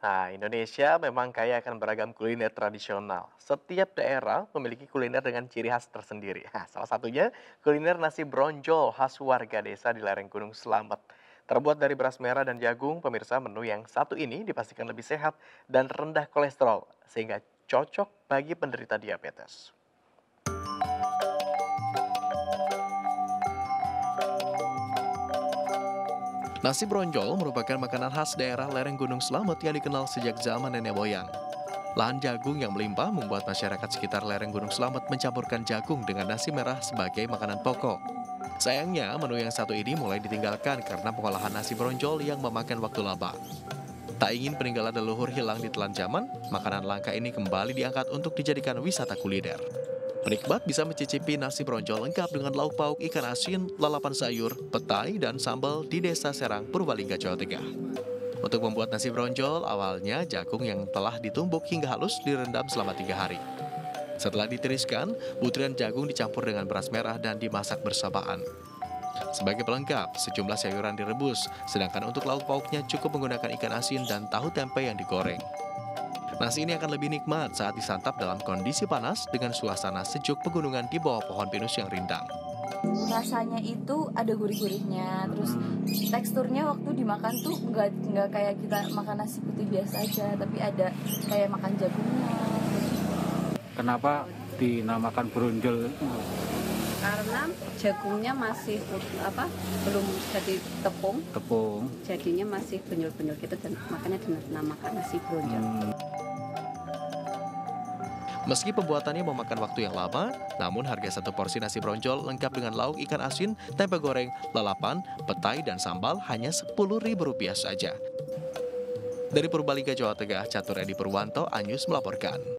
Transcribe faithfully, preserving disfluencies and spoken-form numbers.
Nah, Indonesia memang kaya akan beragam kuliner tradisional. Setiap daerah memiliki kuliner dengan ciri khas tersendiri. Nah, salah satunya kuliner nasi bronjol khas warga desa di lereng Gunung Slamet. Terbuat dari beras merah dan jagung, pemirsa menu yang satu ini dipastikan lebih sehat dan rendah kolesterol, sehingga cocok bagi penderita diabetes. Nasi bronjol merupakan makanan khas daerah lereng Gunung Slamet yang dikenal sejak zaman nenek moyang. Lahan jagung yang melimpah membuat masyarakat sekitar lereng Gunung Slamet mencampurkan jagung dengan nasi merah sebagai makanan pokok. Sayangnya, menu yang satu ini mulai ditinggalkan karena pengolahan nasi bronjol yang memakan waktu lama. Tak ingin peninggalan leluhur hilang di telan zaman, makanan langka ini kembali diangkat untuk dijadikan wisata kuliner. Penikmat bisa mencicipi nasi bronjol lengkap dengan lauk pauk ikan asin, lalapan sayur, petai, dan sambal di Desa Serang, Purbalingga, Jawa Tengah. Untuk membuat nasi bronjol, awalnya jagung yang telah ditumbuk hingga halus direndam selama tiga hari. Setelah ditiriskan, butiran jagung dicampur dengan beras merah dan dimasak bersamaan. Sebagai pelengkap, sejumlah sayuran direbus, sedangkan untuk lauk pauknya cukup menggunakan ikan asin dan tahu tempe yang digoreng. Nasi ini akan lebih nikmat saat disantap dalam kondisi panas dengan suasana sejuk pegunungan di bawah pohon pinus yang rindang. Rasanya itu ada gurih-gurihnya, terus teksturnya waktu dimakan tuh nggak nggak kayak kita makan nasi putih biasa aja, tapi ada kayak makan jagungnya. Kenapa dinamakan bronjol? Karena jagungnya masih put- apa belum jadi tepung, Tepung. jadinya masih benyul-benyul gitu dan makanya dinamakan nasi bronjol. Hmm. Meski pembuatannya memakan waktu yang lama, namun harga satu porsi nasi bronjol lengkap dengan lauk ikan asin, tempe goreng, lalapan, petai, dan sambal hanya sepuluh ribu rupiah saja. Dari Purbalingga, Jawa Tengah, Catur Edi Purwanto, Anyus melaporkan.